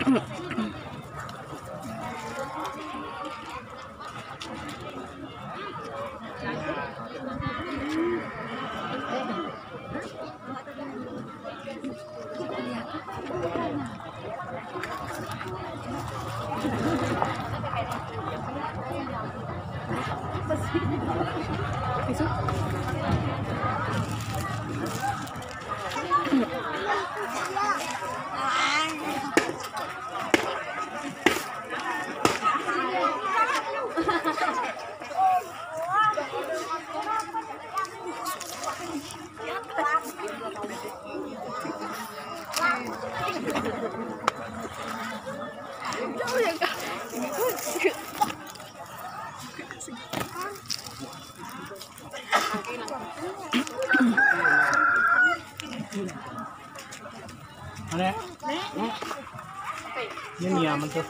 Ini nyaman tuh.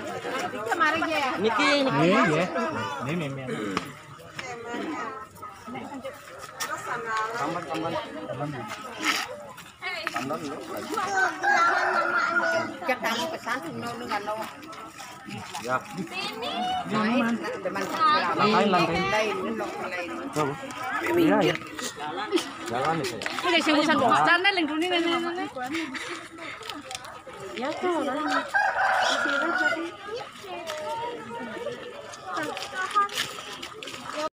Niki. Iya. Ini memang. Tambah. Chắc đang cái sáng thì nó gần đâu. Ya. Teman Lain lantai. đây nó lọc lên. Tuh. Iya ya. Jalan nih saya. Ini sing urusan bosan nih lingkung ini. Ya tuh.